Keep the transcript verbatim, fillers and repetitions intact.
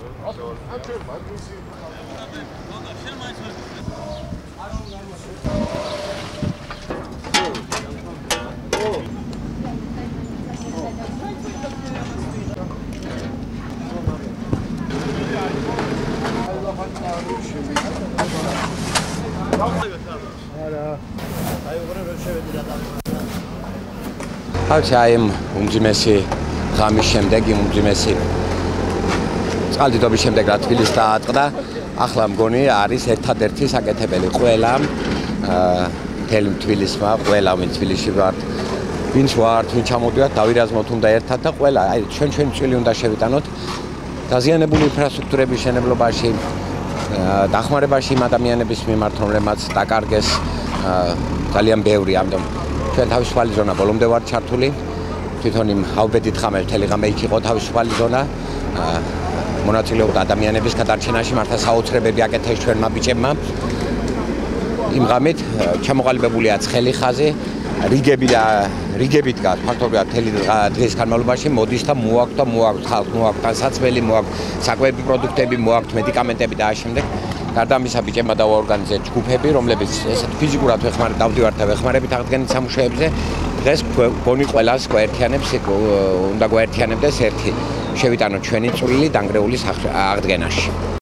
Თავში აი ამ უმძიმესი ღამის შემდეგ, იმ უმძიმესი წყალდიდობის შემდეგ, რა თბილისს დაატყდა, ახლა მგონი არის ერთადერთი საკეთებელი ყველა მთელი თბილისმა, ყველა ვინ თბილისში ვართ, ვინც ვართ, ვინ ჩამოდიოთ, დავირაზმოთ უნდა ერთად და ყველა, აი ჩვენ ჩვენი წვლილი უნდა შევიტანოთ დაზიანებული ინფრასტრუქტურების მშენებლობაში, დახმარებაში იმ ადამიანების მიმართ, რომლებმაც დაკარგეს ძალიან ბევრი ამდენ ჩვენ თავისუფალი ზონა ბოლომდე ვარ ჩართული თვითონ იმ ავბედით ხამე მთელი ღამე იქ იყო თავისუფალი ზონა მონაწილეობდა ადამიანების გადარჩენაში მართა საოცრებები აკეთეს ჩვენმა ბიჭებმა იმ ღამით ჩამოყალიბებულია ცხელი ხაზი რიგები და რიგები დგას ფაქტობრივად მთელი დღის განმავლობაში მოდის და მოაქვს და მოაქვს ხალხ მოაქვს განსაცმელი მოაქვს საკვები პროდუქტები მოაქვს მედიკამენტები და ამავდროულად გარდა ამისა ბიჭებმა დაუორგანიზეთ ჯგუფები, რომლებიც ესეთ ფიზიკურად ვეხმარებით, დავდივართ და ვეხმარებით აღდგენით სამუშაოებზე. დღეს გონი ყველას გვაერთიანებს, უნდა გვაერთიანებდეს ერთი შევიტანოთ ჩვენი წვლილი დანგრეულის აღდგენაში.